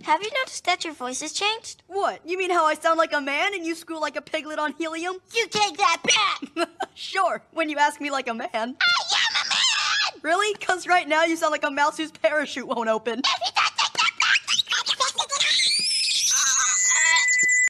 Have you noticed that your voice has changed? What? You mean how I sound like a man and you squeal like a piglet on helium? You take that back! Sure, when you ask me like a man. I am a man! Really? 'Cause right now you sound like a mouse whose parachute won't open. If he